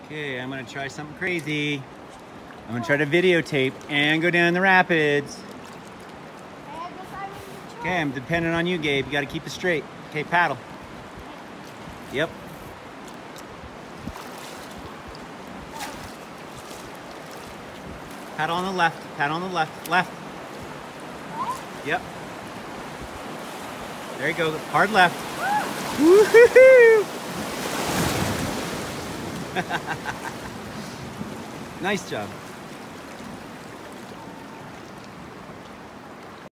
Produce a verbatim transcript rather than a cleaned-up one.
Okay, I'm gonna try something crazy. I'm gonna try to videotape and go down the rapids. Okay, I'm dependent on you, Gabe. You gotta keep it straight. Okay, paddle. Yep. Paddle on the left, paddle on the left, left. Yep. There you go, hard left. Woohoo! Nice job.